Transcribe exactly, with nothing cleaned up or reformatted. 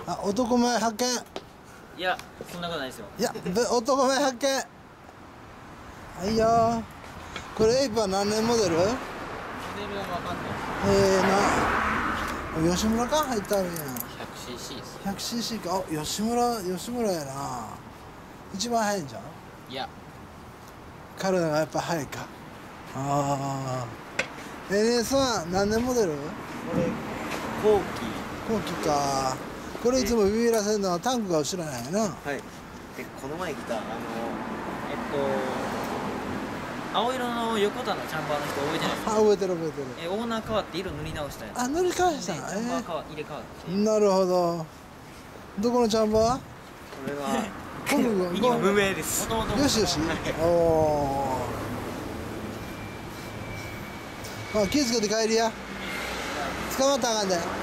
あ、男前発見。 いや、そんなことないですよ。 いや、べ男前発見。はいよー。これエイパー何年モデル？ モデルはわかんない。 えー、な。吉村か入ってあるやん。 ひゃくシーシー です。 ひゃくシーシー か。あ、吉村、吉村やな。一番速いんじゃん。 いや、 彼らがやっぱ速いか。ああ。エヌエスワン 何年モデル？ これ後期。 後期か。これいつもビビらせるのはタンクが後ろなんやな。 はい。で、この前来た、あの、えっと、青色の横田のチャンバーの人覚えてないですか？ あ、覚えてる覚えてる。 え、オーナー変わって色塗り直したやつ。 あ、塗り替えしたん。 でチャンバー変わ入れ替わって。 えー、なるほど。どこのチャンバー？ これは、 ゴムゴム。 無名です。 よしよし。おお。まあ、気をつけて帰りや。捕まったらあかんで。